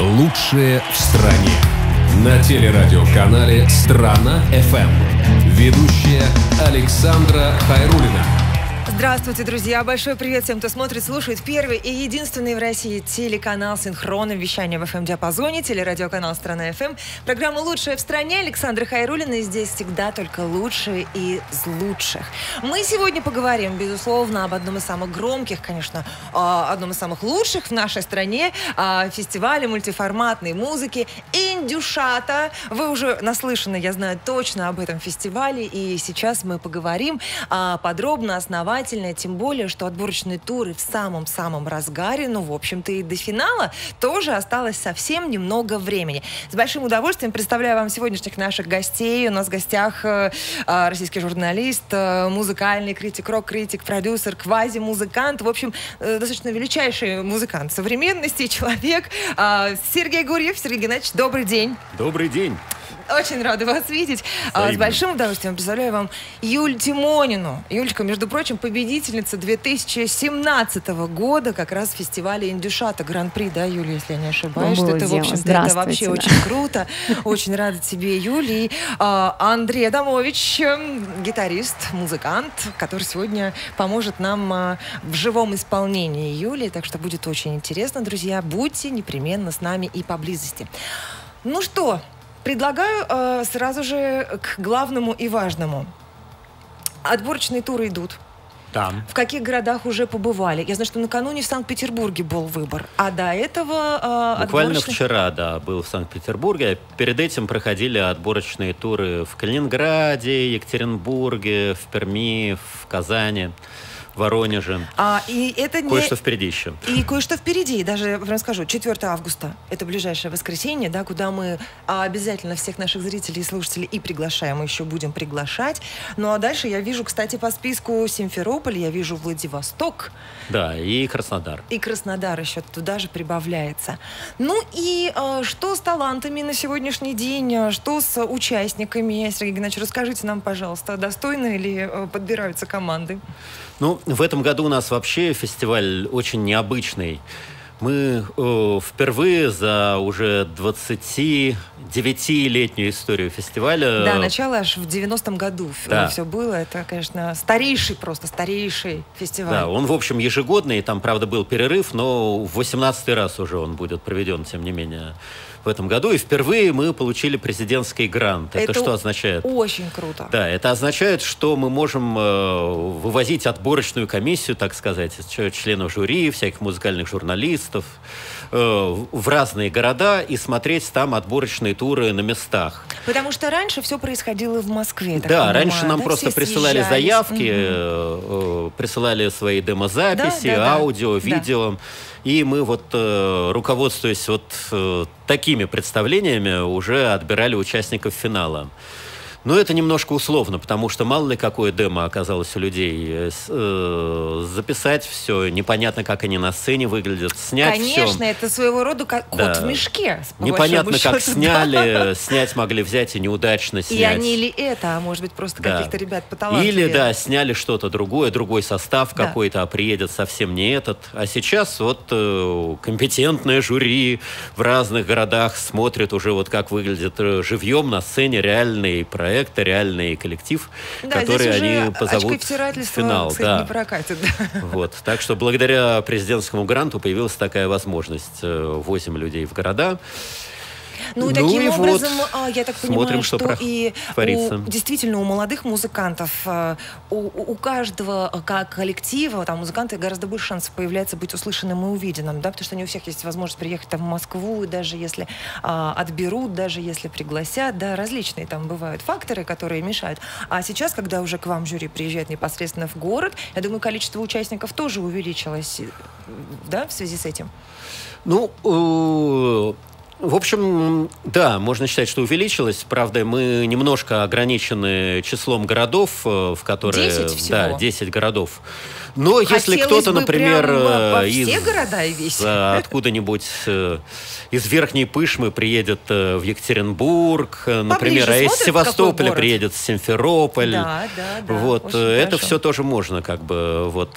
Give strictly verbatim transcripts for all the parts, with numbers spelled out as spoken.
Лучшее в стране. На телерадиоканале «Страна-ФМ». Ведущая Александра Хайруллина. Здравствуйте, друзья! Большой привет всем, кто смотрит, слушает первый и единственный в России телеканал с синхронным вещанием в эф эм-диапазоне, телерадиоканал «Страна-ФМ». Программа «Лучшая в стране». Александра Хайруллина, и здесь всегда только лучшие из лучших. Мы сегодня поговорим, безусловно, об одном из самых громких, конечно, одном из самых лучших в нашей стране фестивале мультиформатной музыки «Индюшата». Вы уже наслышаны, я знаю, точно об этом фестивале, и сейчас мы поговорим подробно, основательно, тем более, что отборочные туры в самом-самом разгаре, ну, в общем-то, и до финала тоже осталось совсем немного времени. С большим удовольствием представляю вам сегодняшних наших гостей. У нас в гостях э, э, российский журналист, э, музыкальный критик, рок-критик, продюсер, квази-музыкант, в общем, э, достаточно величайший музыкант современности, человек э, Сергей Гурьев. Сергей Геннадьевич, добрый день. Добрый день. Очень рада вас видеть. Взаимно. С большим удовольствием представляю вам Юль Тимонину. Юлька, между прочим, победительница две тысячи семнадцатого года как раз фестиваля «Индюшата». Гран-при, да, Юля, если я не ошибаюсь? Что это, в общем-то, это вообще да. очень круто. Очень рада тебе, Юля. И а, Андрей Адамович, гитарист, музыкант, который сегодня поможет нам а, в живом исполнении Юли. Так что будет очень интересно, друзья. Будьте непременно с нами и поблизости. Ну что... Предлагаю э, сразу же к главному и важному. Отборочные туры идут. Да. В каких городах уже побывали? Я знаю, что накануне в Санкт-Петербурге был выбор, а до этого... Э, Буквально отборочных... вчера, да, был в Санкт-Петербурге. Перед этим проходили отборочные туры в Калининграде, Екатеринбурге, в Перми, в Казани, в Воронеже. А, и это не... Кое-что впереди еще. И кое-что впереди. Даже, прям скажу, четвёртого августа. Это ближайшее воскресенье, да, куда мы а, обязательно всех наших зрителей и слушателей и приглашаем, и еще будем приглашать. Ну, а дальше я вижу, кстати, по списку Симферополь, я вижу Владивосток. Да, и Краснодар. И Краснодар еще туда же прибавляется. Ну, и а, что с талантами на сегодняшний день? Что с участниками? Сергей Геннадьевич, расскажите нам, пожалуйста, достойно ли а, подбираются команды? Ну, в этом году у нас вообще фестиваль очень необычный. Мы э, впервые за уже двадцатидевятилетнюю историю фестиваля... Да, начало аж в девяностом году да. все было. Это, конечно, старейший, просто старейший фестиваль. Да, он, в общем, ежегодный. Там, правда, был перерыв, но в восемнадцатый раз уже он будет проведен, тем не менее, в этом году. И впервые мы получили президентский грант. Это, это что означает? Очень круто. Да, это означает, что мы можем э, вывозить отборочную комиссию, так сказать, членов жюри, всяких музыкальных журналистов э, в разные города и смотреть там отборочные туры на местах. Потому что раньше все происходило в Москве. Да, понимаю, раньше нам да? просто Все присылали съезжались. заявки, угу. э, э, присылали свои демозаписи, да, да, аудио, да. видео. И мы вот, э, руководствуясь вот э, такими представлениями, уже отбирали участников финала. Но это немножко условно, потому что мало ли какое демо оказалось у людей. Э, записать все, непонятно, как они на сцене выглядят, снять все. Конечно, это своего рода как кот да. в мешке. Непонятно, как счету, сняли, да. снять могли взять и неудачно снять. И они ли это, а может быть, просто да. каких-то ребят поталантливее. Или, да, сняли что-то другое, другой состав да. какой-то, а приедет совсем не этот. А сейчас вот э, компетентное жюри в разных городах смотрит уже вот как выглядит живьем на сцене реальный проект. Проект, реальный коллектив, да, который они позовут в финал. Кстати, да. не прокатит. Да. Вот. Так что благодаря президентскому гранту появилась такая возможность. Возим людей в города. Ну и ну таким и образом, вот я так смотрим, понимаю, что, что и у, действительно у молодых музыкантов, у, у каждого коллектива, там музыканты гораздо больше шансов появляется быть услышанным и увиденным, да, потому что не у всех есть возможность приехать там в Москву, и даже если а, отберут, даже если пригласят, да, различные там бывают факторы, которые мешают. А сейчас, когда уже к вам жюри приезжает непосредственно в город, я думаю, количество участников тоже увеличилось, да, в связи с этим? Ну, В общем, да, можно считать, что увеличилось. Правда, мы немножко ограничены числом городов, в которые... десять всего? Да, десять городов. Но Хотелось если кто-то, например, из из, города весь. откуда-нибудь из Верхней Пышмы приедет в Екатеринбург, например, а из Севастополя приедет в Симферополь. Да, да, да. Вот, это все тоже можно, как бы, вот,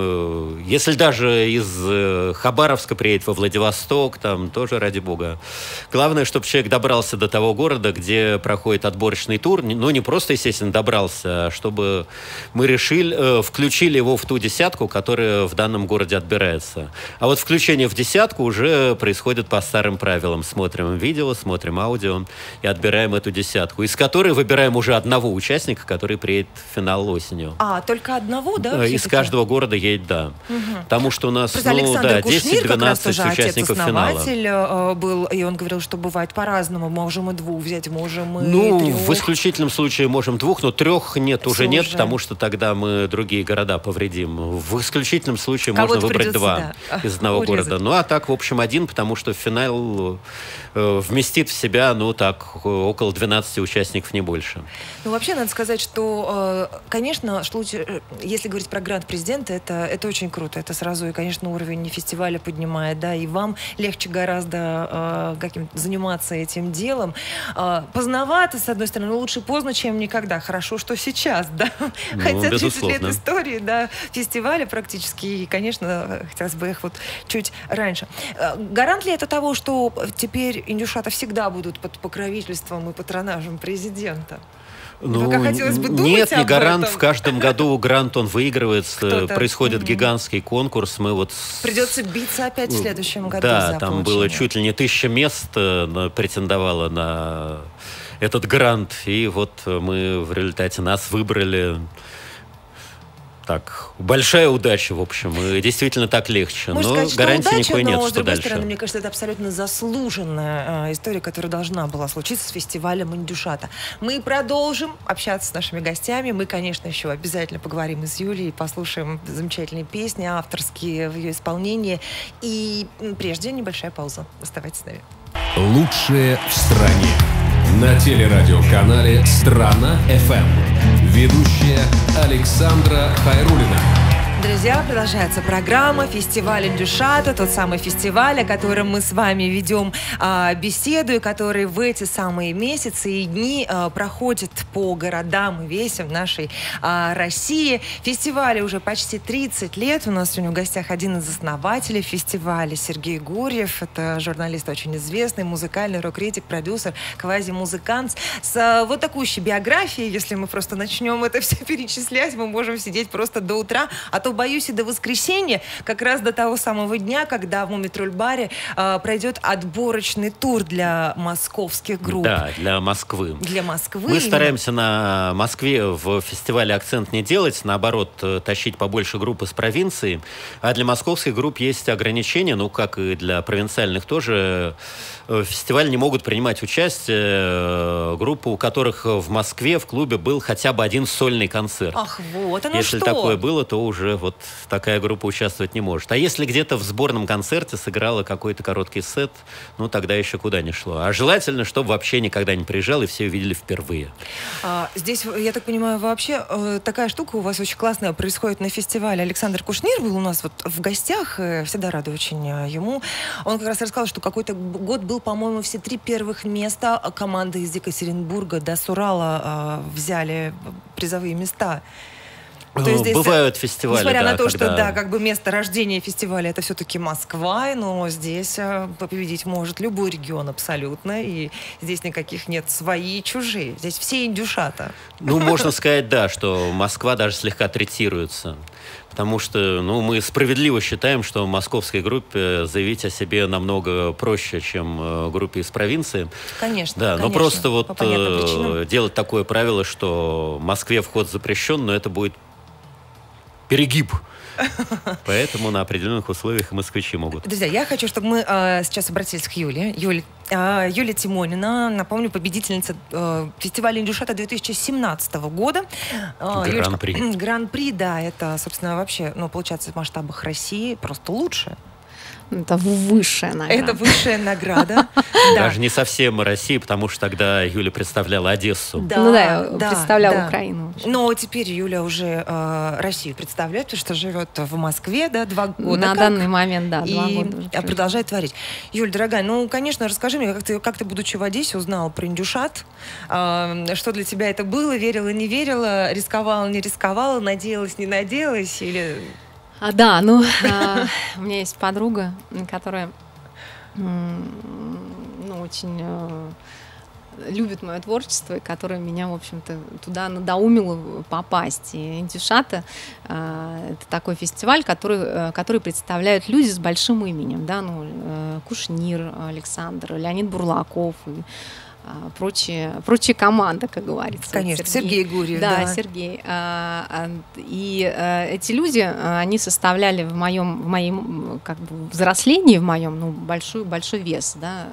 если даже из Хабаровска приедет во Владивосток, там тоже, ради бога. Главное, чтобы человек добрался до того города, где проходит отборочный тур, ну, не просто, естественно, добрался, а чтобы мы решили, включили его в ту десятку, которая в данном городе отбирается. А вот включение в десятку уже происходит по старым правилам. Смотрим видео, смотрим аудио и отбираем эту десятку, из которой выбираем уже одного участника, который приедет в финал осенью. А, только одного, да? Из каждого города едет, да. Угу. Потому что у нас, просто ну, да, десять-двенадцать участников финала. Отец-основатель был, и он говорил, что бывает по-разному. Можем и двух взять, можем и ну, трех. В исключительном случае можем двух, но трех нет, уже Все нет, уже. Потому что тогда мы другие города повредим. В исключительном случае можно выбрать два да, из одного урезать. Города. Ну, а так, в общем, один, потому что финал э, вместит в себя, ну, так, около двенадцати участников, не больше. Ну, вообще, надо сказать, что, э, конечно, если говорить про грант президента, это, это очень круто. Это сразу, и, конечно, уровень фестиваля поднимает, да, и вам легче гораздо э, каким заниматься этим делом. Э, поздновато, с одной стороны, но лучше поздно, чем никогда. Хорошо, что сейчас, да. Ну, хотя безусловно. тридцать лет истории, да, фестиваля практически, и, конечно, хотелось бы их вот чуть раньше. Гарант ли это того, что теперь индюшата всегда будут под покровительством и патронажем президента? Ну, Пока хотелось бы думать нет, не гарант. этом. В каждом году грант он выигрывается, происходит mm-hmm. гигантский конкурс. Мы вот придется биться опять в следующем году. Да, там было чуть ли не тысяча мест претендовало на этот грант, и вот мы в результате нас выбрали. Так, большая удача, в общем, и действительно так легче. Можно но сказать, гарантии удача, никакой но, нет, с что другой дальше. стороны, мне кажется, это абсолютно заслуженная э, история, которая должна была случиться с фестивалем «Индюшата». Мы продолжим общаться с нашими гостями. Мы, конечно, еще обязательно поговорим и с Юлией, послушаем замечательные песни, авторские в ее исполнении. И прежде небольшая пауза. Оставайтесь с нами. Лучшее в стране. На телерадиоканале «Страна-ФМ». Ведущая Александра Хайруллина. Друзья, продолжается программа «Фестиваль Индюшата», тот самый фестиваль, о котором мы с вами ведем а, беседу, и который в эти самые месяцы и дни а, проходит по городам и весям нашей а, России. Фестивалю уже почти тридцать лет. У нас сегодня в гостях один из основателей фестиваля Сергей Гурьев. Это журналист очень известный, музыкальный рок-критик, продюсер, квази-музыкант с а, вот такой биографией. Если мы просто начнем это все перечислять, мы можем сидеть просто до утра, а то боюсь, и до воскресенья, как раз до того самого дня, когда в Мумитроль-баре э, пройдет отборочный тур для московских групп. Да, для Москвы. Для Москвы. Мы именно. Стараемся на Москве в фестивале акцент не делать, наоборот, тащить побольше групп из провинции. А для московских групп есть ограничения, ну, как и для провинциальных тоже. В фестивале не могут принимать участие группы, у которых в Москве в клубе был хотя бы один сольный концерт. Ах, вот оно Если что. такое было, то уже вот такая группа участвовать не может. А если где-то в сборном концерте сыграла какой-то короткий сет, ну тогда еще куда ни шло. А желательно, чтобы вообще никогда не приезжал и все увидели впервые. А, здесь, я так понимаю, вообще э, такая штука у вас очень классная происходит на фестивале. Александр Кушнир был у нас вот в гостях, э, всегда рады очень э, ему. Он как раз рассказал, что какой-то год был, по-моему, все три первых места команды из Екатеринбурга до Сурала э, взяли призовые места. То есть здесь, бывают фестивали, несмотря да, на то, когда... что да, как бы место рождения фестиваля это все-таки Москва, но здесь победить может любой регион абсолютно, и здесь никаких нет свои и чужие. Здесь все индюшата. Ну, можно сказать, да, что Москва даже слегка третируется. Потому что, ну, мы справедливо считаем, что московской группе заявить о себе намного проще, чем группе из провинции. Конечно, да, конечно, но просто вот э, делать такое правило, что в Москве вход запрещен, но это будет перегиб. Поэтому на определенных условиях москвичи могут. Друзья, я хочу, чтобы мы э, сейчас обратились к Юле. Юль, э, Юлия Тимонина, напомню, победительница э, фестиваля «Индюшата» две тысячи семнадцатого года. Э, Гран-при. Гран-при, да, это, собственно, вообще, ну, получается, в масштабах России просто лучше. Это высшая награда. Это высшая награда. Даже не совсем Россия, потому что тогда Юля представляла Одессу. Ну да, я представляла Украину. Но теперь Юля уже Россию представляет, потому что живет в Москве, да, два года. На данный момент, да, два и года. Продолжает творить. Юль, дорогая, ну, конечно, расскажи мне, как ты, как ты, будучи в Одессе, узнала про индюшат? Что для тебя это было? Верила, не верила? Рисковала, не рисковала? Надеялась, не надеялась? Или... А, да, ну, а, у меня есть подруга, которая ну, очень а, любит мое творчество, и которая меня, в общем-то, туда надоумила попасть. И Индюшата а, — это такой фестиваль, который, который представляют люди с большим именем, да, ну, Кушнир Александр, Леонид Бурлаков и Прочие, прочие команды, как говорится. Конечно, Сергей, Сергей Гурьев. Да, да. Сергей. И эти люди, они составляли в моем, в моем как бы, взрослении, в моем, ну, большой, большой вес, да.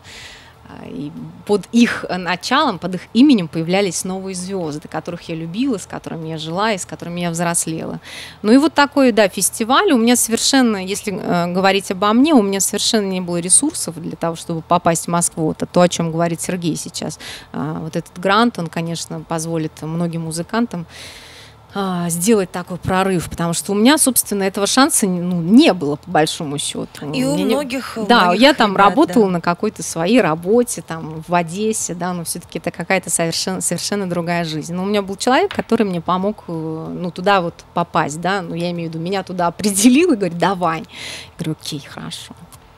И под их началом, под их именем появлялись новые звезды, которых я любила, с которыми я жила и с которыми я взрослела. Ну и вот такой, да, фестиваль. У меня совершенно, если э, говорить обо мне, у меня совершенно не было ресурсов для того, чтобы попасть в Москву. Это то, о чем говорит Сергей сейчас. А, вот этот грант, он, конечно, позволит многим музыкантам сделать такой прорыв, потому что у меня, собственно, этого шанса ну, не было, по большому счету. И у не... многих... Да, многих я там ребят, работала да. на какой-то своей работе, там, в Одессе, да, но все-таки это какая-то совершенно, совершенно другая жизнь. Но у меня был человек, который мне помог, ну, туда вот попасть, да, ну, я имею в виду, меня туда определил и говорит, давай. Я говорю, окей, хорошо.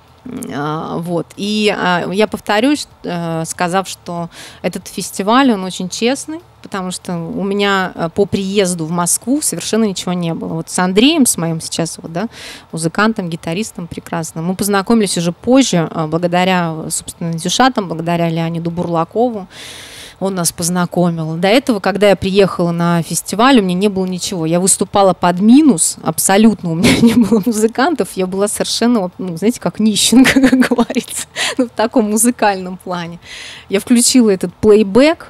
Вот. И я повторюсь, сказав, что этот фестиваль, он очень честный, потому что у меня по приезду в Москву совершенно ничего не было. Вот с Андреем, с моим сейчас вот, да, музыкантом, гитаристом прекрасным, мы познакомились уже позже, благодаря, собственно, Индюшатам, благодаря Леониду Бурлакову. Он нас познакомил. До этого, когда я приехала на фестиваль, у меня не было ничего. Я выступала под минус, абсолютно у меня не было музыкантов. Я была совершенно, ну, знаете, как нищенка, как говорится, ну, в таком музыкальном плане. Я включила этот плейбэк,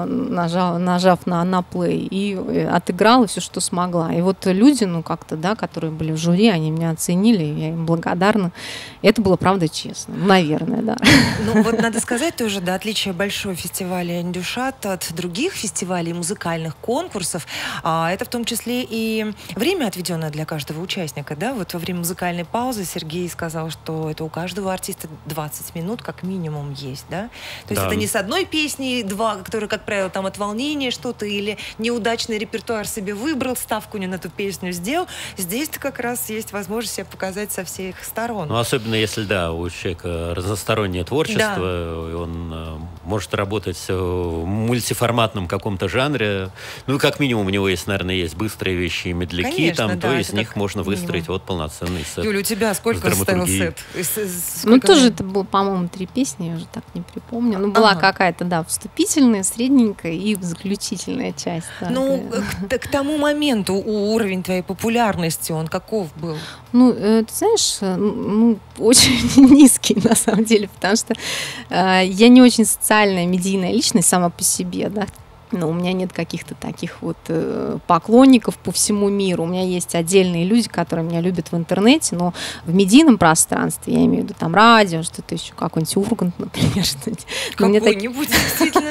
нажав, нажав на, на плей, и отыграла все, что смогла. И вот люди, ну, как-то, да, которые были в жюри, они меня оценили, я им благодарна. И это было, правда, честно. Наверное, да. Ну, вот надо сказать тоже, да, отличие большого фестиваля Индюшат от других фестивалей, музыкальных конкурсов, а, это в том числе и время, отведенное для каждого участника, да, вот во время музыкальной паузы Сергей сказал, что это у каждого артиста двадцать минут как минимум есть, да, то есть да. Это не с одной песни два, которые, как правило, там от волнения что-то или неудачный репертуар себе выбрал, ставку не на ту песню сделал, здесь-то как раз есть возможность себя показать со всех сторон. Ну, особенно если, да, у человека разностороннее творчество, да. Он э, может работать в мультиформатном каком-то жанре. Ну, как минимум, у него есть, наверное, есть быстрые вещи и медляки, конечно, там, да, то из них можно выстроить минимум. Вот полноценный сет. Юля, у тебя сколько состоял сет? Сколько ну, тоже это было, по-моему, три песни, я уже так не припомню. Ну, была ага. какая-то, да, вступительная, средненькая и заключительная часть. Да, ну, к, к тому моменту уровень твоей популярности, он каков был? Ну, ты знаешь, ну, очень низкий, на самом деле, потому что э, я не очень социальная, медийная личность сама по себе, да. Но у меня нет каких-то таких вот э, поклонников по всему миру. У меня есть отдельные люди, которые меня любят в интернете, но в медийном пространстве, я имею в виду там радио, что-то еще, какой-нибудь Ургант, например, что-нибудь. Какой-нибудь, действительно.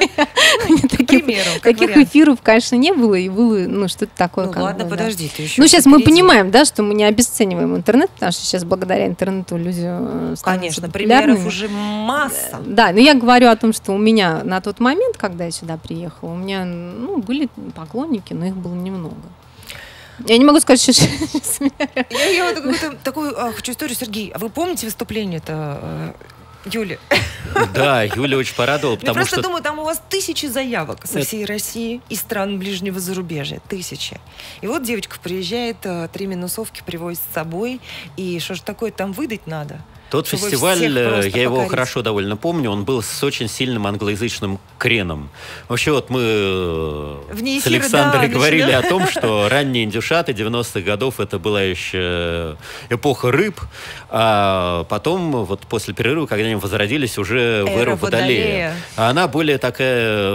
Таких эфиров, конечно, не было, и было, ну, что-то такое. Ну, ладно, подожди, ты еще... Ну, сейчас мы понимаем, да, что мы не обесцениваем интернет, потому что сейчас благодаря интернету люди конечно, примеров уже масса. Да, но я говорю о том, что у меня на тот момент, когда я сюда приехала, у меня, ну, были поклонники, но их было немного. Я не могу сказать, что... Я, я вот такую, такую а, хочу историю, Сергей. А вы помните выступление-то э, Юли? Да, Юля очень порадовала, потому что... Я просто что... думаю, там у вас тысячи заявок со всей России и стран ближнего зарубежья. Тысячи. И вот девочка приезжает, три минусовки привозит с собой, и что же такое там выдать надо? Тот фестиваль, я его покорить. хорошо довольно помню, он был с очень сильным англоязычным креном. Вообще вот мы Вне с Александрой да, говорили начинаю. о том, что ранние индюшаты девяностых годов это была еще эпоха рыб, а потом вот после перерыва, когда они возродились, уже в эру Водолея. А она более такая...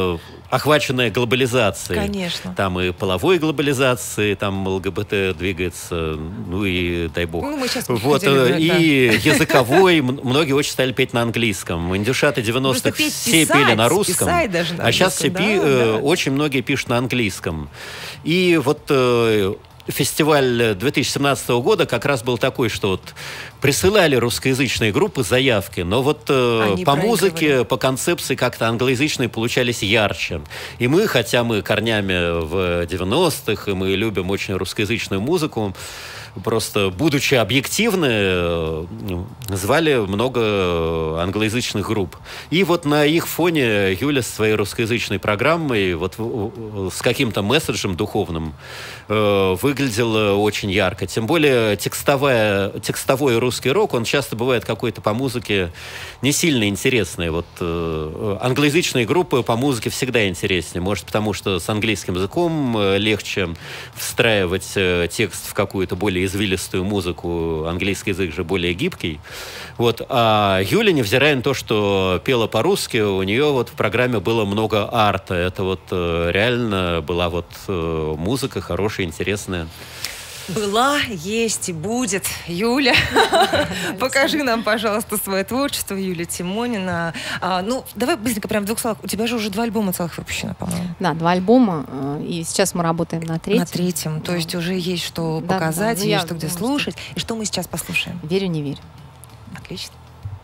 охваченная глобализацией. Конечно. Там и половой глобализацией, там ЛГБТ двигается, ну и дай бог. Ну, мы сейчас вот, хотели, и да. языковой, многие очень стали петь на английском. Индюшаты девяностых петь, все писать, пели на русском, писать даже на а сейчас все английском, пи- да, э, да. очень многие пишут на английском. И вот э, фестиваль две тысячи семнадцатого года как раз был такой, что вот присылали русскоязычные группы заявки, но вот э, Они по проигрывали. музыке, по концепции как-то англоязычные получались ярче. И мы, хотя мы корнями в девяностых, и мы любим очень русскоязычную музыку, просто, будучи объективны, э, звали много англоязычных групп. И вот на их фоне Юля со своей русскоязычной программой, вот э, с каким-то месседжем духовным, э, выглядела очень ярко. Тем более текстовая, текстовой русский рок, он часто бывает какой-то по музыке не сильно интересный. Вот э, англоязычные группы по музыке всегда интереснее. Может, потому что с английским языком э, легче встраивать э, текст в какую-то более извилистую музыку, английский язык же более гибкий. Вот. А Юля, невзирая на то, что пела по-русски, у нее вот в программе было много арта. Это вот э, реально была вот э, музыка хорошая, интересная. Была, есть и будет. Юля, покажи нам, пожалуйста, свое творчество, Юлия Тимонина. А, ну, давай быстренько, прям в двух словах. У тебя же уже два альбома целых выпущено, по-моему. Да, два альбома, э, и сейчас мы работаем на третьем. На третьем. То Да. есть уже есть что Да, показать, да, ну, есть я что где думаю, слушать. И что мы сейчас послушаем? Верю, не верю. Отлично.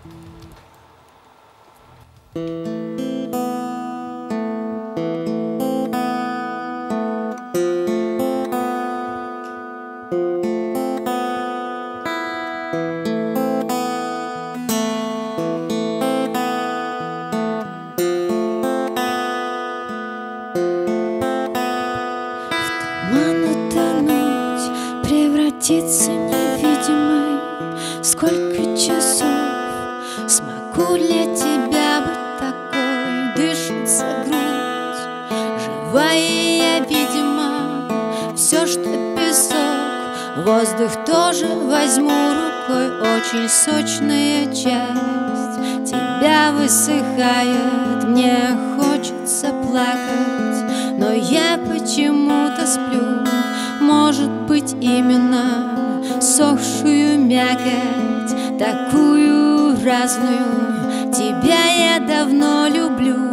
Туман утонуть, превратиться невидимой. Сколько часов смогу для тебя быть такой? Дышится грудь, живая я, видимо. Все, что песок, воздух тоже возьму рукой. Очень сочная часть тебя высыхает. Мне хочется плакать, но я почему-то сплю. Может быть, именно сохшую мякоть, такую разную, тебя я давно люблю.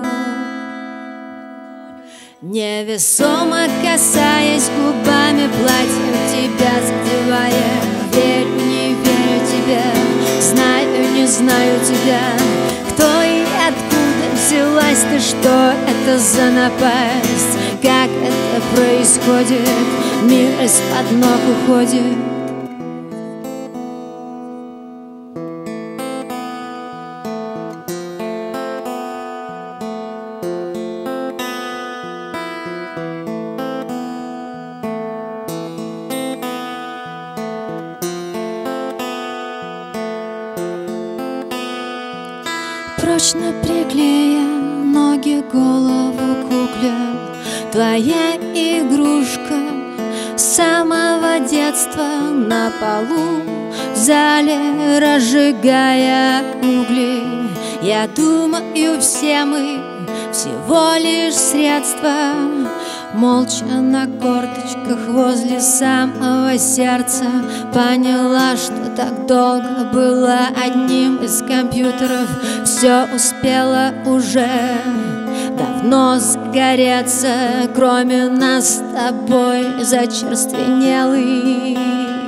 Невесомо касаясь губами платья, тебя задевая. Верю, не верю тебе, знаю, не знаю тебя. Кто и откуда взялась ты, что это за напасть? Как это происходит? Мир из-под ног уходит. Прочно приклея ноги, голову кукле. Твоя игрушка с самого детства на полу, в зале разжигая угли. Я думаю, все мы всего лишь средства. Молча на корточках возле самого сердца поняла, что так долго была одним из компьютеров. Все успело уже давно загореться, кроме нас с тобой зачерственелых.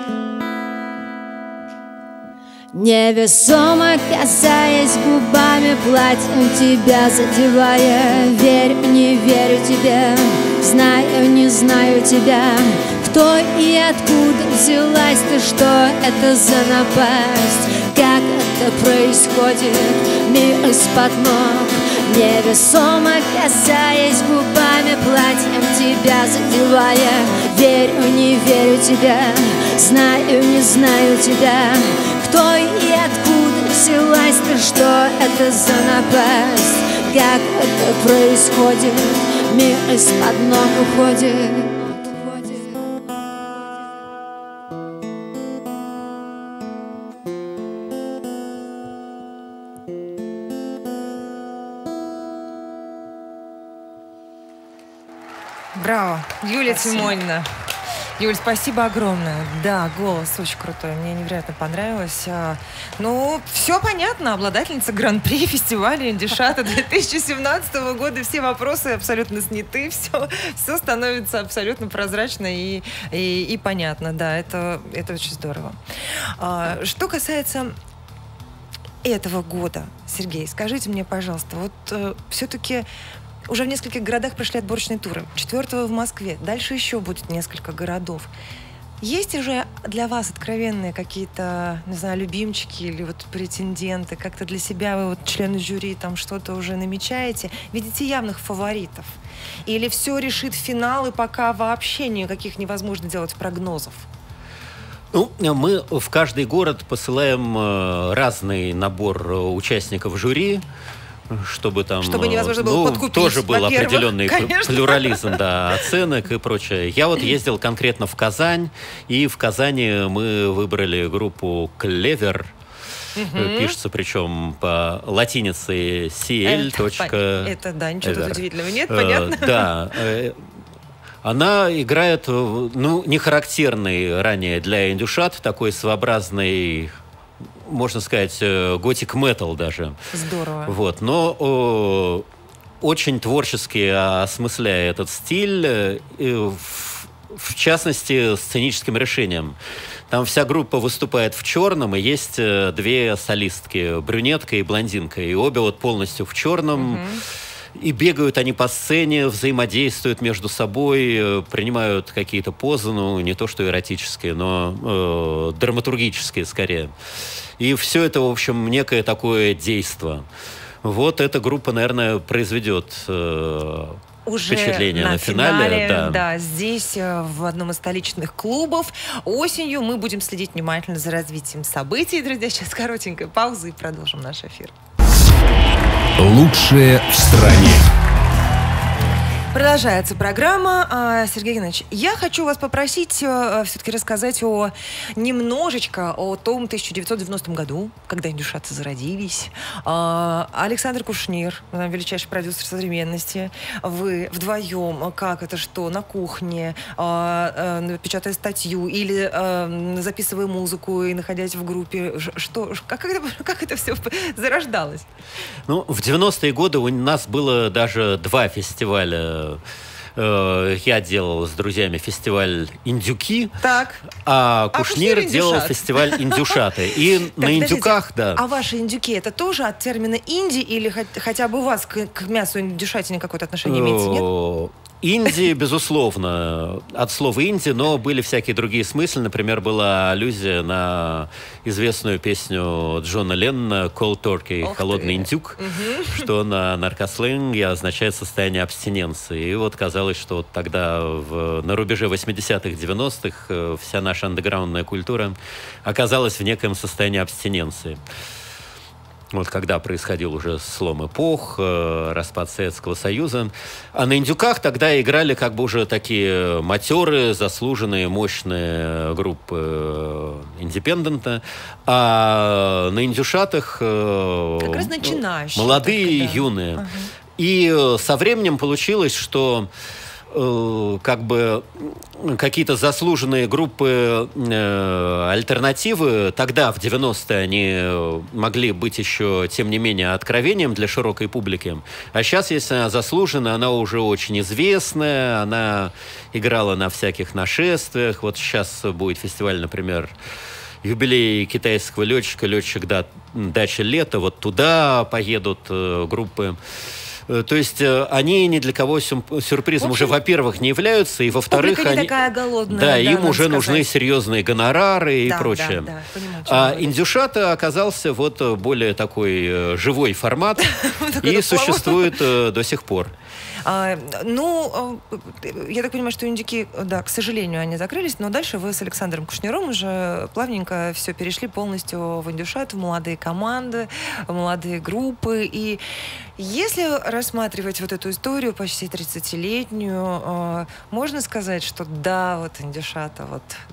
Невесомо касаясь губами платьем, тебя задевая. Верю, не верю тебе, знаю, не знаю тебя. Кто и откуда взялась ты, что это за напасть? Как это происходит? Мир из-под ног. Невесомо касаясь губами платьем, тебя задевая. Верю, не верю тебя, знаю, не знаю тебя. Кто и откуда взялась ты, что это за напасть? Как это происходит? Мир из-под ног уходит. Браво. Юлия Спасибо. Тимонина. Юль, спасибо огромное. Да, голос очень крутой. Мне невероятно понравилось. А, ну, все понятно. Обладательница Гран-при фестиваля Индюшата две тысячи семнадцатого года. Все вопросы абсолютно сняты. Все, все становится абсолютно прозрачно и, и, и понятно. Да, это, это очень здорово. А, что касается этого года, Сергей, скажите мне, пожалуйста, вот э, все-таки уже в нескольких городах прошли отборочные туры. Четвертого в Москве. Дальше еще будет несколько городов. Есть уже для вас откровенные какие-то, не знаю, любимчики или вот претенденты? Как-то для себя вы, вот члены жюри, там что-то уже намечаете? Видите явных фаворитов? Или все решит финал, и пока вообще никаких невозможно делать прогнозов? Ну, мы в каждый город посылаем разный набор участников жюри, чтобы там, чтобы невозможно было ну, подкупить, тоже был определенный конечно. плюрализм, да, оценок и прочее. Я вот ездил конкретно в Казань, и в Казани мы выбрали группу «Клевер». Угу. Пишется причем по латинице си эл. Это, это да, ничего тут удивительного нет, э, понятно. Да. Она играет, ну, не характерный ранее для индюшат, такой своеобразный, можно сказать, готик-метал даже. Здорово. Вот, но о, очень творчески осмысляя этот стиль, э, в, в частности, сценическим решением. Там вся группа выступает в черном, и есть две солистки, брюнетка и блондинка, и обе вот полностью в черном. Угу. И бегают они по сцене, взаимодействуют между собой, принимают какие-то позы, ну, не то что эротические, но э, драматургические скорее. И все это, в общем, некое такое действо. Вот эта группа, наверное, произведет э, уже впечатление на, на финале. финале, да. да, здесь, в одном из столичных клубов. Осенью мы будем следить внимательно за развитием событий. Друзья, сейчас коротенькая пауза и продолжим наш эфир. Лучшее в стране. Продолжается программа. Сергей Геннадьевич, я хочу вас попросить все-таки рассказать о, немножечко о том тысяча девятьсот девяностом году, когда индюшаты зародились. Александр Кушнир, величайший продюсер современности. Вы вдвоем, как это, что, на кухне, печатая статью или записывая музыку и находясь в группе. Что, как, это, как это все зарождалось? Ну, в девяностые годы у нас было даже два фестиваля. Я делал с друзьями фестиваль «Индюки», так. а Кушнир а делал фестиваль «Индюшаты». И так, на индюках, да. А ваши индюки, это тоже от термина «инди» или хотя бы у вас к, к мясу индюшатине какое-то отношение имеется, нет? Инди, безусловно, от слова инди, но были всякие другие смыслы. Например, была аллюзия на известную песню Джона Леннона «Cold Turkey», «Холодный индюк», угу. что на наркосленге означает состояние абстиненции. И вот казалось, что вот тогда в, на рубеже восьмидесятых, девяностых вся наша андеграундная культура оказалась в некоем состоянии абстиненции. Вот когда происходил уже слом эпох, э, распад Советского Союза. А на индюках тогда играли как бы уже такие матерые, заслуженные, мощные группы индепендента. А на индюшатах э, как раз начинающие, молодые и да. юные. Ага. И со временем получилось, что как бы какие-то заслуженные группы э, альтернативы, тогда, в девяностые, они могли быть еще, тем не менее, откровением для широкой публики. А сейчас, если она заслужена, она уже очень известная, она играла на всяких нашествиях. Вот сейчас будет фестиваль, например, юбилей китайского летчика, летчик «Дача лета». Вот туда поедут э, группы. То есть они ни для кого сюрпризом уже, во-первых, не являются, и, во-вторых, они, такая голодная, да, да, им уже сказать. нужны серьезные гонорары да, и прочее. Да, да, понимаю, а индюшата оказался вот более такой живой формат и существует до сих пор. А, ну, я так понимаю, что индюки, да, к сожалению, они закрылись, но дальше вы с Александром Кушниром уже плавненько все перешли полностью в индюшат, в молодые команды, в молодые группы. И если рассматривать вот эту историю почти тридцатилетнюю, можно сказать, что да, вот индюшата, вот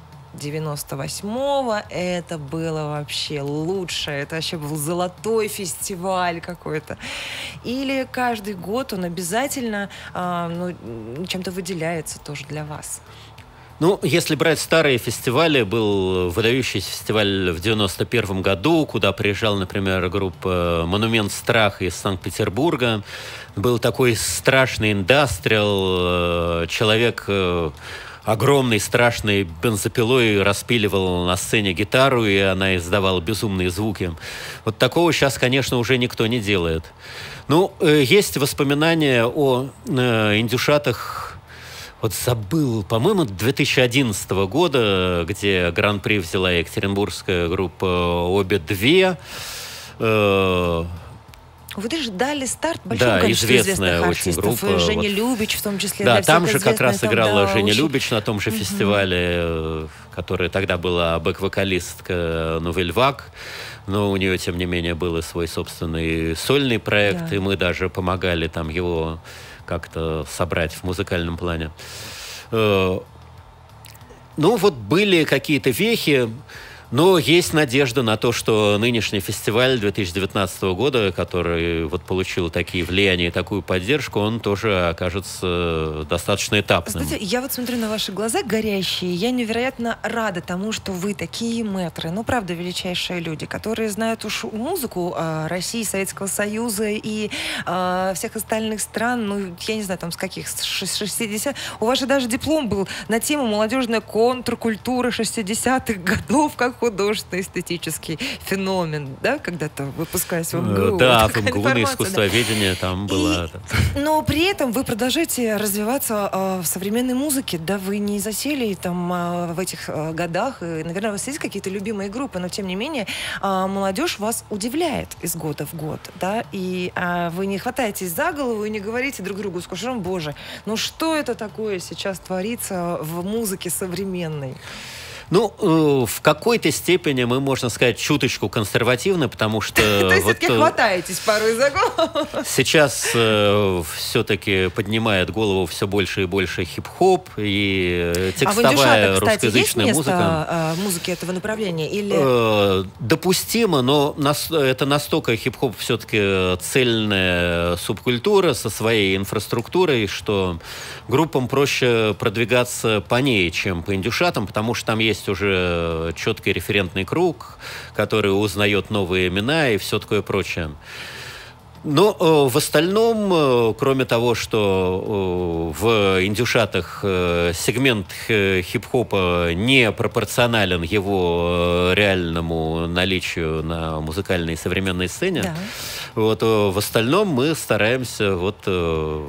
девяносто восьмого это было вообще лучшее. Это вообще был золотой фестиваль какой-то. Или каждый год он обязательно э, ну, чем-то выделяется тоже для вас? Ну, если брать старые фестивали, был выдающийся фестиваль в девяносто первом году, куда приезжала, например, группа «Монумент страха» из Санкт-Петербурга. Был такой страшный индастриал, человек огромный, страшный бензопилой распиливал на сцене гитару, и она издавала безумные звуки. Вот такого сейчас, конечно, уже никто не делает. Ну, есть воспоминания о индюшатах. Вот забыл, по-моему, две тысячи одиннадцатого года, где гран-при взяла екатеринбургская группа «Обе две». Вы даже дали старт большому да, количеству известная известных очень артистов. группа. Женя вот. Любич в том числе. Да, да, там же как раз там, играла да, Женя очень... Любич на том же uh-huh. фестивале, который тогда была бэк-вокалистка Новель Вак. Но у нее, тем не менее, был и свой собственный сольный проект, да. и мы даже помогали там его как-то собрать в музыкальном плане. Ну, вот были какие-то вехи, но есть надежда на то, что нынешний фестиваль две тысячи девятнадцатого года, который вот получил такие влияния и такую поддержку, он тоже окажется достаточно этапным. Знаете, я вот смотрю на ваши глаза горящие, я невероятно рада тому, что вы такие мэтры, ну, правда, величайшие люди, которые знают уж музыку э, России, Советского Союза и э, всех остальных стран, ну, я не знаю, там, с каких, с шестидесятых. У вас же даже диплом был на тему «Молодежная контркультура шестидесятых годов», как художественно-эстетический феномен, да, когда-то выпускаясь в МГУ. Да, в МГУ на искусствоведение там было. Но при этом вы продолжаете развиваться э, в современной музыке, да, вы не засели там э, в этих э, годах, и, наверное, у вас есть какие-то любимые группы, но тем не менее э, молодежь вас удивляет из года в год, да, и э, вы не хватаетесь за голову и не говорите друг другу, скажем, боже, ну что это такое сейчас творится в музыке современной? Ну, в какой-то степени мы, можно сказать, чуточку консервативны, потому что... То есть все-таки хватаетесь порой за голову? Сейчас все-таки поднимает голову все больше и больше хип-хоп и текстовая русскоязычная музыка. А в индюшатах, кстати, есть место музыки этого направления? Или... Допустимо, но это настолько хип-хоп все-таки цельная субкультура со своей инфраструктурой, что группам проще продвигаться по ней, чем по индюшатам, потому что там есть Есть уже четкий референтный круг, который узнает новые имена и все такое прочее. Но э, в остальном, э, кроме того, что э, в индюшатах э, сегмент э, хип-хопа не пропорционален его э, реальному наличию на музыкальной современной сцене, да. вот, э, в остальном мы стараемся вот, э,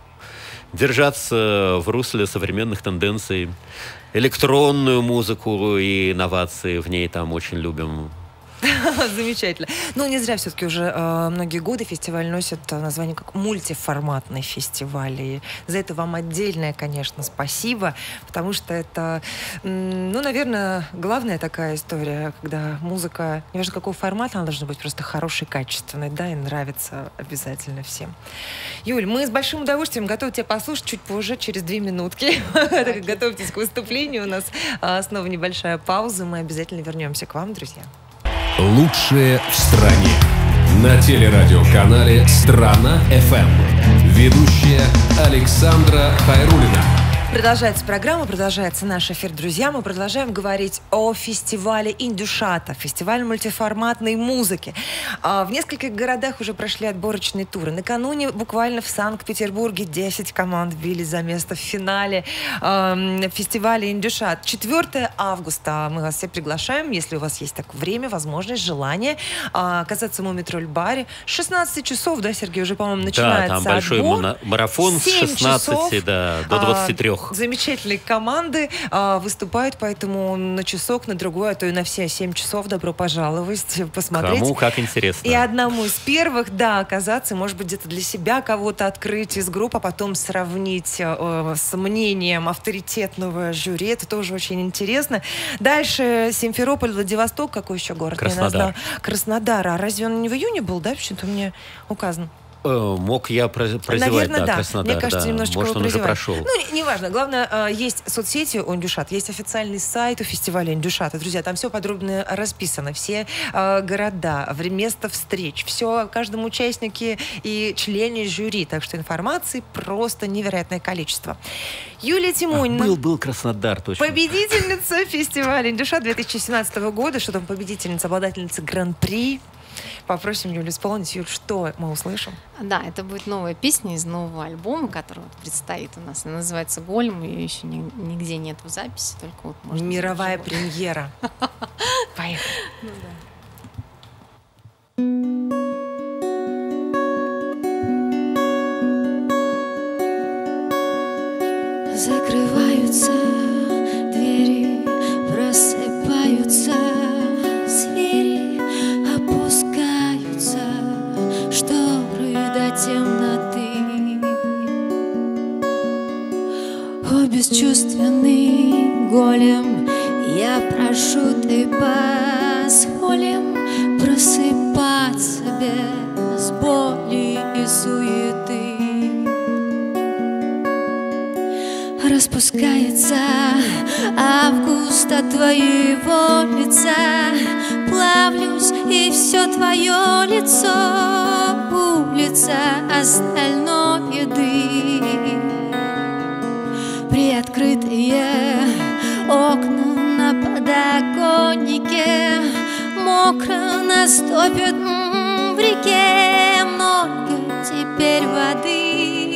держаться в русле современных тенденций. Электронную музыку и инновации в ней там очень любим. Замечательно. Ну, не зря все-таки уже э, многие годы фестиваль носит название как мультиформатный фестиваль. И за это вам отдельное, конечно, спасибо, потому что это, ну, наверное, главная такая история, когда музыка, неважно какого формата, она должна быть просто хорошей, качественной, да, и нравится обязательно всем. Юль, мы с большим удовольствием готовы тебя послушать чуть позже, через две минутки. Готовьтесь к выступлению. У нас снова небольшая пауза. Мы обязательно вернемся к вам, друзья. Лучшее в стране. На телерадиоканале «Страна-ФМ». Ведущая Александра Хайруллина. Продолжается программа, продолжается наш эфир, друзья. Мы продолжаем говорить о фестивале «Индюшата», фестиваль мультиформатной музыки. В нескольких городах уже прошли отборочные туры. Накануне буквально в Санкт-Петербурге десять команд бились за место в финале фестиваля «Индюшат». четвёртого августа мы вас все приглашаем, если у вас есть так время, возможность, желание, оказаться в Мумитроль-баре. С шестнадцати часов, да, Сергей, уже, по-моему, начинается отбор. Да, там большой марафон с шестнадцати до двадцати трёх. Замечательные команды а, выступают, поэтому на часок, на другой, а то и на все семь часов добро пожаловать, посмотреть. Кому как интересно. И одному из первых, да, оказаться, может быть, где-то для себя кого-то открыть из групп, а потом сравнить э, с мнением авторитетного жюри. Это тоже очень интересно. Дальше Симферополь, Владивосток, какой еще город? Краснодар. Краснодар. А разве он не в июне был, да? Почему-то у меня указано. Мог я прозевать, Наверное, да, да. Краснодар. Мне кажется, да. немножечко Может, его он уже прозевали. прошел. Ну, неважно. Главное, есть соцсети у Индюшат, есть официальный сайт у фестиваля Индюшата. Друзья, там все подробно расписано. Все города, место встреч, все о каждом участнике и члене жюри. Так что информации просто невероятное количество. Юлия Тимонина. А, был, был Краснодар, точно. Победительница фестиваля Индюшат две тысячи семнадцатого года. Что там победительница, обладательница Гран-при. Попросим Юлю исполнить. Юль, что мы услышим? Да, это будет новая песня из нового альбома, который вот предстоит у нас. Она называется «Гольм». Ее еще ни, нигде нет в записи, только вот можно... Мировая премьера. Поехали. Ну да. Закрываются двери, просыпаются звери, опускаются шторы до темноты. О, бесчувственный голем, я прошу, ты позволим просыпаться без боли и суеты. Распускается август от твоего лица, плавлюсь, и все твое лицо улица остальное дым. Приоткрытые окна на подоконнике, мокро наступит в реке, много теперь воды.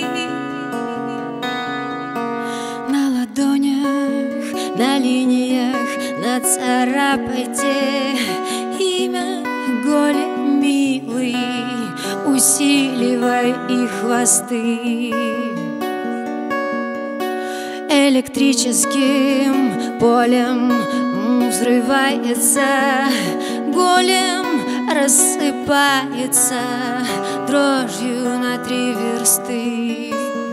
На ладонях, на линиях нацарапайте имя голем милый, усиливай их хвосты. Электрическим полем взрывается голем, рассыпается дрожью на три версты.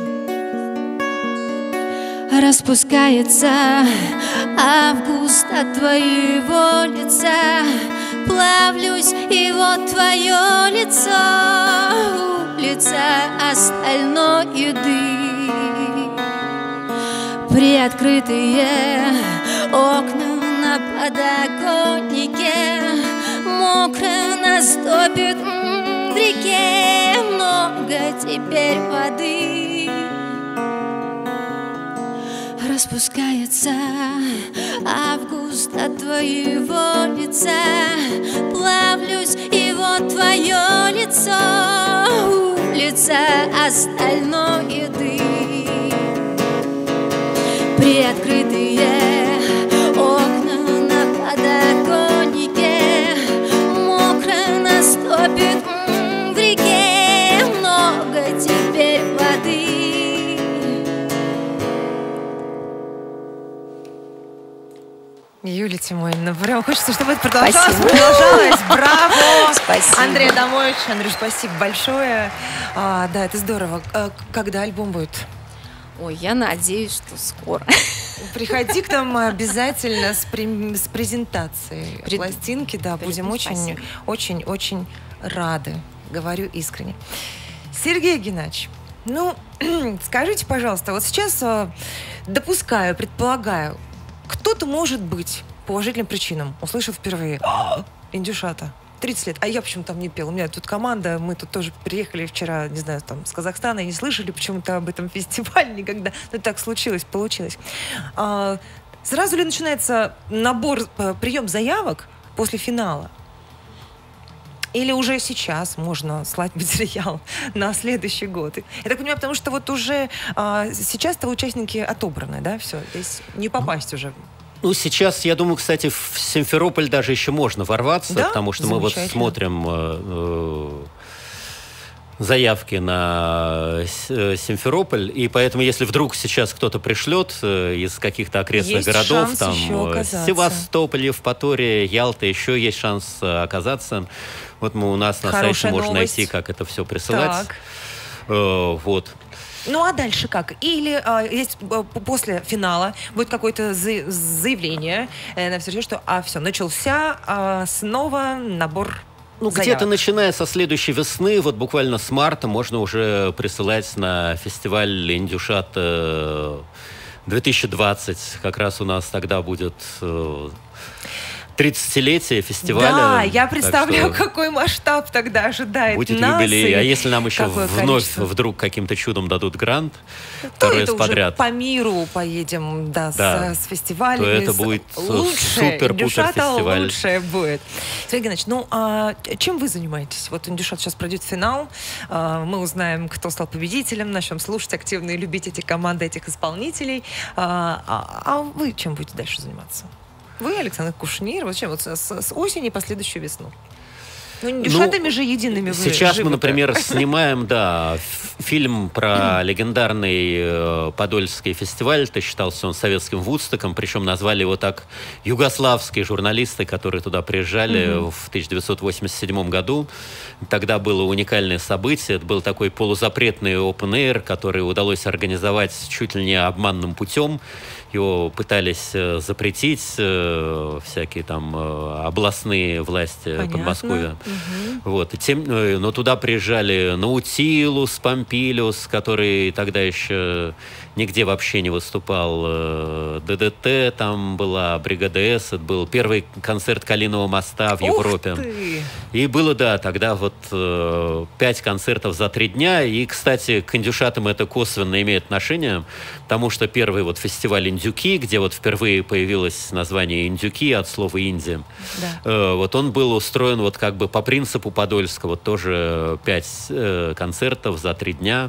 Распускается август от твоего лица, плавлюсь, и вот твое лицо улица остальное дым. Приоткрытые окна на подоконнике, мокро наступит в реке, много теперь воды. Распускается август от твоего лица, плавлюсь, и вот твое лицо улица остальное дым. Приоткрытые окна на подоконнике, мокро наступит в реке, много теперь воды. Юлия Тимонина, прям хочется, чтобы это продолжалось, продолжалось. Браво! Спасибо. Андрей Адамович. Андрюш, спасибо большое. А, да, это здорово. А, когда альбом будет? Ой, я надеюсь, что скоро. Приходи к нам обязательно с, при, с презентацией Прид... пластинки. Да, Прид... будем очень, очень, очень рады. Говорю искренне. Сергей Геннадьевич, ну, скажите, пожалуйста, вот сейчас э, допускаю, предполагаю, кто-то, может быть, по уважительным причинам услышал впервые Индюшата. тридцать лет. А я почему там не пел? У меня тут команда, мы тут тоже приехали вчера, не знаю, там, с Казахстана, и не слышали почему-то об этом фестивале никогда. Ну, так случилось, получилось. А, сразу ли начинается набор, прием заявок после финала? Или уже сейчас можно слать материал на следующий год? Я так понимаю, потому что вот уже а, сейчас-то участники отобраны, да, все? Здесь не попасть уже. Ну, сейчас, я думаю, кстати, в Симферополь даже еще можно ворваться, да? Потому что мы вот смотрим э, э, заявки на Симферополь, и поэтому, если вдруг сейчас кто-то пришлет э, из каких-то окрестных есть городов, там э, Севастополь, Евпатория, Ялта, еще есть шанс э, оказаться. Вот мы у нас на Хорошая сайте можно новость. найти, как это все присылать. Так. Э, вот. Ну, а дальше как? Или а, есть а, после финала будет какое-то за, заявление э, на все, что а, все, начался а, снова набор Ну, где-то начиная со следующей весны, вот буквально с марта, можно уже присылать на фестиваль «Индюшат» две тысячи двадцать. Как раз у нас тогда будет тридцатилетие фестиваля. Да, я представляю, какой масштаб тогда ожидает будет нас. Юбилей. А если нам еще вновь количество? вдруг каким-то чудом дадут грант, то второй это раз подряд, уже по миру поедем, да, да. С, с фестивалями. То это будет супер-пупер фестиваль. Лучшее будет. Сергей Геннадьевич, ну а чем вы занимаетесь? Вот «Индюшат» сейчас пройдет в финал. А, мы узнаем, кто стал победителем, начнем слушать активно и любить эти команды, этих исполнителей. А, а, а вы чем будете дальше заниматься? Вы, Александр Кушнир, вот чем? Вот с, с осени по следующую весну. Ну, «Индюшатами» ну, же едиными вы сейчас живы-то. Мы, например, снимаем, да, фильм про легендарный э, Подольский фестиваль. Ты считался он советским Вудстоком, причем назвали его так югославские журналисты, которые туда приезжали mm-hmm. в тысяча девятьсот восемьдесят седьмом году. Тогда было уникальное событие. Это был такой полузапретный open air, который удалось организовать чуть ли не обманным путем. Его пытались э, запретить э, всякие там э, областные власти Понятно. Подмосковья. Угу. Вот. И тем, э, но туда приезжали Наутилус, Помпилиус, который тогда еще нигде вообще не выступал. Э, ДДТ там была, Бригада С. Это был первый концерт «Калинового моста» в Ух Европе. Ты. И было, да, тогда вот э, пять концертов за три дня. И, кстати, к «Индюшатам» это косвенно имеет отношение, потому что первый вот фестиваль «Индюки», где вот впервые появилось название «Индюки» от слова «Индия», да. э, вот он был устроен вот как бы по принципу Подольского. Вот тоже пять э, концертов за три дня.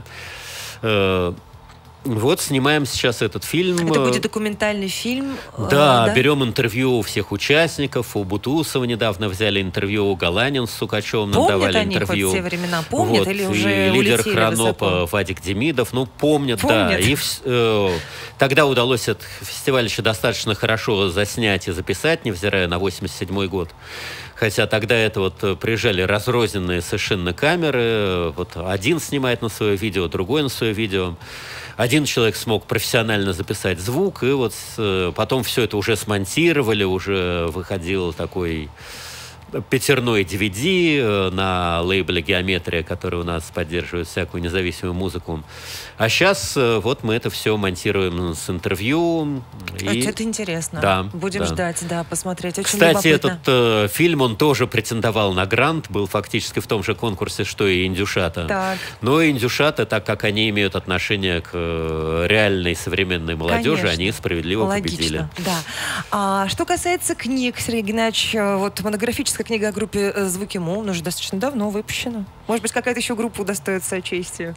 Э, Вот, снимаем сейчас этот фильм. Это будет документальный фильм? Да, э, да? берем интервью у всех участников. У Бутусова недавно взяли интервью, у Галанин с Сукачевым нам помнят давали они интервью. Хоть те времена? Помнят вот. или уже и лидер Хронопа высоко? Вадик Демидов. Ну, помнят, помнят. да. И э, тогда удалось этот фестиваль еще достаточно хорошо заснять и записать, невзирая на восемьдесят седьмой год. Хотя тогда это вот приезжали разрозненные совершенно камеры. Вот один снимает на свое видео, другой на свое видео. Один человек смог профессионально записать звук, и вот потом все это уже смонтировали, уже выходил такой пятерной ди ви ди на лейбле «Геометрия», который у нас поддерживает всякую независимую музыку. А сейчас вот мы это все монтируем с интервью. И... Это интересно. Да, Будем да. ждать, да, посмотреть. Очень Кстати, любопытно. этот э, фильм, он тоже претендовал на грант, был фактически в том же конкурсе, что и «Индюшата». Так. Но «Индюшата», так как они имеют отношение к э, реальной современной молодежи, Конечно. Они справедливо Логично, победили. Да. А, что касается книг, Сергей Геннадьевич, вот монографическая книга о группе «Звуки Му», она уже достаточно давно выпущена. Может быть, какая-то еще группа удостоится чести?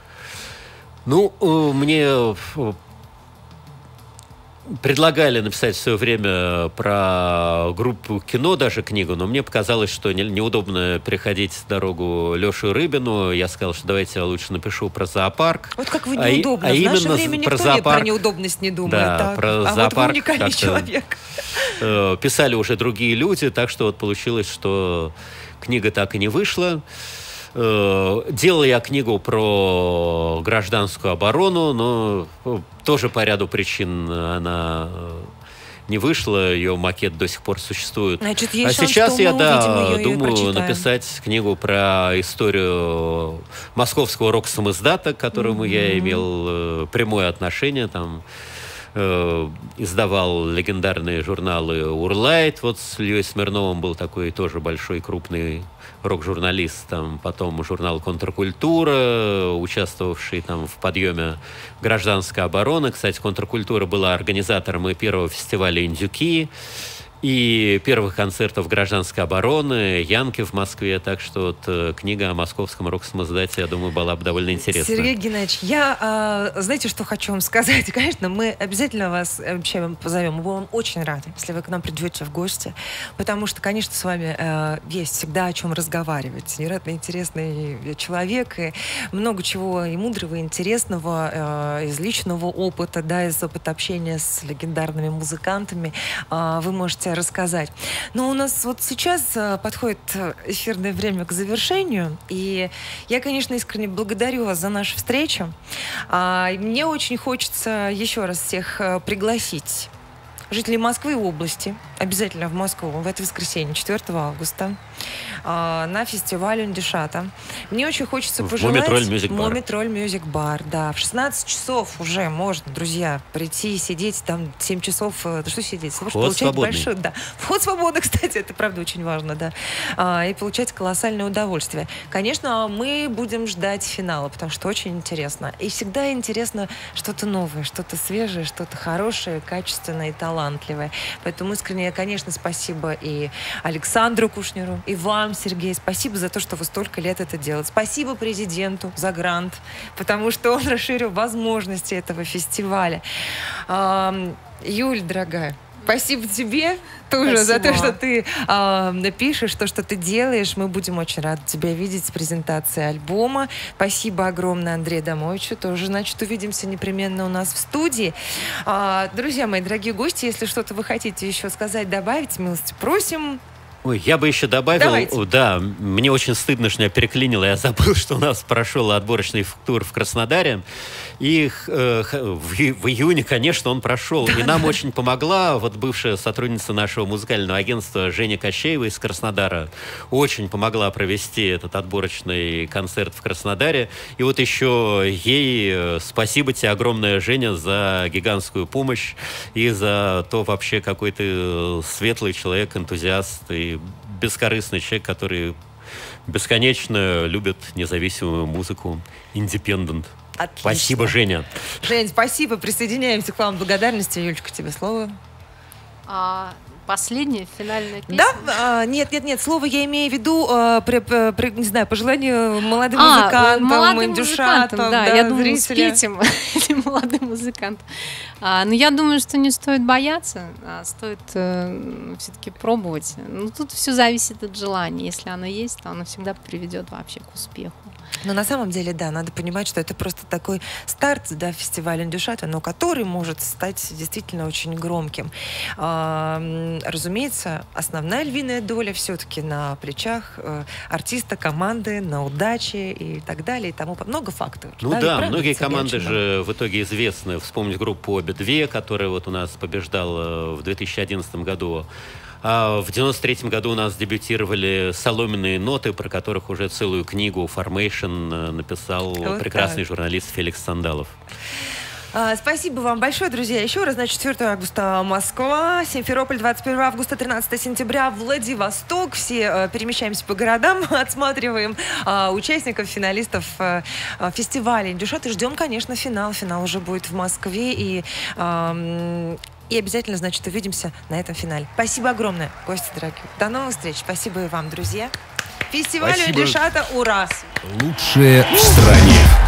Ну, э, мне э, предлагали написать в свое время про группу «Кино» даже книгу, но мне показалось, что не, неудобно переходить дорогу Леше Рыбину. Я сказал, что давайте я лучше напишу про зоопарк. Вот как вы А неудобно. А, а в наше именно время никто про не зоопарк, про неудобность не думает. Да, так. про а зоопарк вот вы уникальный человек. Э, писали уже другие люди, так что вот получилось, что книга так и не вышла. Делал я книгу про гражданскую оборону, но тоже по ряду причин она не вышла, ее макет до сих пор существует. Значит, есть а шанс, сейчас что я мы да, увидим ее и думаю прочитаем. написать книгу про историю московского рок-самиздата, к которому mm-hmm. я имел прямое отношение. Там э, издавал легендарные журналы «Урлайт». Вот с Ильей Смирновым был такой тоже большой, крупный рок-журналист, там, потом журнал «Контркультура», участвовавший там в подъеме гражданской обороны. Кстати, «Контркультура» была организатором и первого фестиваля «Индюки», и первых концертов гражданской обороны, Янки в Москве. Так что вот, э, книга о московском рок-самиздате, я думаю, была бы довольно интересна. Сергей Геннадьевич, я, э, знаете, что хочу вам сказать? Конечно, мы обязательно вас вообще позовем. Мы будем очень рады, если вы к нам придете в гости. Потому что, конечно, с вами э, есть всегда о чем разговаривать. Невероятно интересный человек. И много чего и мудрого, и интересного э, из личного опыта, да, из опыта общения с легендарными музыкантами э, вы можете рассказать. Но у нас вот сейчас э, подходит эфирное время к завершению, и я, конечно, искренне благодарю вас за нашу встречу. А, мне очень хочется еще раз всех э, пригласить жителей Москвы и области обязательно в Москву в это воскресенье, четвёртого августа, на фестиваль Ундишата. Мне очень хочется в пожелать... Мумитроль Мюзик Бар. Мумитроль Мюзик Бар, да. В шестнадцать часов уже можно, друзья, прийти, сидеть там семь часов. Да что сидеть? Вход получать свободный. Большой, да. Вход свободный, кстати, это правда очень важно, да. А, и получать колоссальное удовольствие. Конечно, мы будем ждать финала, потому что очень интересно. И всегда интересно что-то новое, что-то свежее, что-то хорошее, качественное и талантливое. Поэтому искренне, конечно, спасибо и Александру Кушнеру, и вам, Сергей. Спасибо за то, что вы столько лет это делаете. Спасибо президенту за грант, потому что он расширил возможности этого фестиваля. А, Юль, дорогая, спасибо тебе тоже Спасибо. за то, что ты э, пишешь, то, что ты делаешь. Мы будем очень рады тебя видеть с презентацией альбома. Спасибо огромное Андрею Домовичу. Тоже, значит, увидимся непременно у нас в студии. А, друзья мои, дорогие гости, если что-то вы хотите еще сказать, добавить, милости просим. Ой, я бы еще добавил, Давайте. да, мне очень стыдно, что меня переклинило, я забыл, что у нас прошел отборочный тур в Краснодаре, и э, в, в июне, конечно, он прошел, и нам очень помогла вот бывшая сотрудница нашего музыкального агентства Женя Кощеева из Краснодара, очень помогла провести этот отборочный концерт в Краснодаре, и вот еще ей спасибо тебе огромное, Женя, за гигантскую помощь и за то вообще, какой ты светлый человек, энтузиаст и бескорыстный человек, который бесконечно любит независимую музыку, индепендент. Отлично. Спасибо, Женя. Жень, спасибо. Присоединяемся к вам в благодарности. Юлечка, тебе слово. А, последняя, финальная песня? Да, а, нет, нет, нет, слово я имею в виду, а, при, при, не знаю, пожеланию молодым А, музыкантам, молодым индюшатам, музыкантам, да, да, я думаю, зрителям. успеть этим молодым музыкантам. А, но я думаю, что не стоит бояться, а стоит э, все-таки пробовать. Ну, тут все зависит от желания. Если оно есть, то оно всегда приведет вообще к успеху. Но на самом деле, да, надо понимать, что это просто такой старт, да, фестиваля Индюшата, но который может стать действительно очень громким. А, разумеется, основная львиная доля все-таки на плечах э, артиста, команды, на удаче и так далее, и тому по- много факторов. Ну да, да, правда, многие Сергей, команды очень же в итоге известны. Вспомнить группу «Обе две», которая вот у нас побеждала в две тысячи одиннадцатом году. А в девяносто третьем году у нас дебютировали «Соломенные ноты», про которых уже целую книгу «Формейшн» написал Вот прекрасный так. журналист Феликс Сандалов. А, спасибо вам большое, друзья. Еще раз, значит, четвёртого августа Москва, Симферополь, двадцать первого августа, тринадцатого сентября Владивосток. Все э, перемещаемся по городам, отсматриваем э, участников, финалистов э, э, фестиваля Индюшат. И ждем, конечно, финал. Финал уже будет в Москве. И, э, и обязательно, значит, увидимся на этом финале. Спасибо огромное, гости дорогие. До новых встреч. Спасибо и вам, друзья. Фестиваль Спасибо. Индюшата. Ура! Лучшее в стране.